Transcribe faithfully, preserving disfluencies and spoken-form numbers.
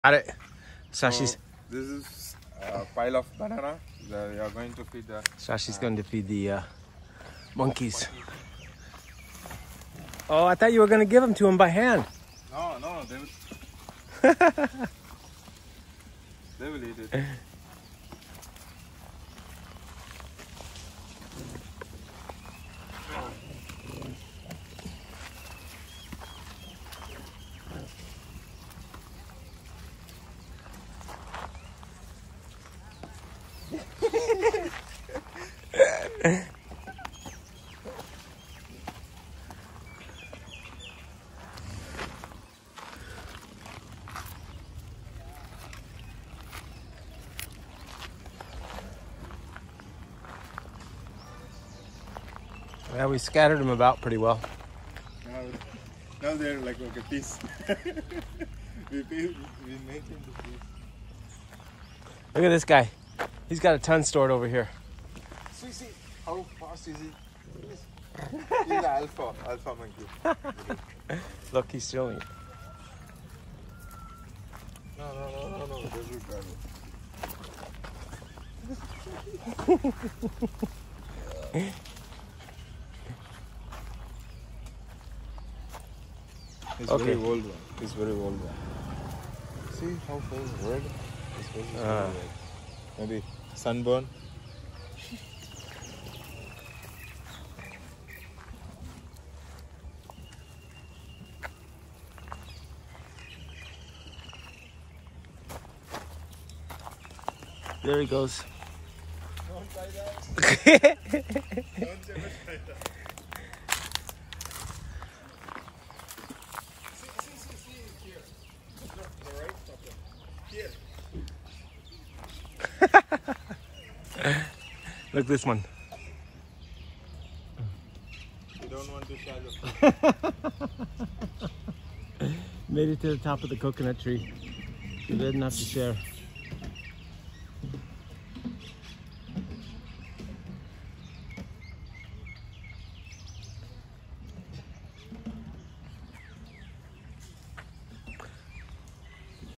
Got it. Shashi's. So this is a pile of banana that you are going to feed the. Shashi's uh, going to feed the uh, monkeys. Oh, I thought you were going to give them to him by hand. No, no, they will. They will eat it. Yeah, we scattered them about pretty well. Now, now they're like okay, peace. we, we we make them to peace. Look at this guy. He's got a ton stored over here. See, see, how fast is he? He's, he's an alpha, alpha monkey. Look, he's stealing it. No, no, no, no, no. They will grab it. It's Okay. very old one. It's very old one. See how full red? This face is Uh. very red. Maybe sunburn. There he goes. Don't try that. Don't ever try that. See, see, see, see here. Look, the right top one. Here. Look, this one. You don't want to shallow. Made it to the top of the coconut tree. You didn't have to share.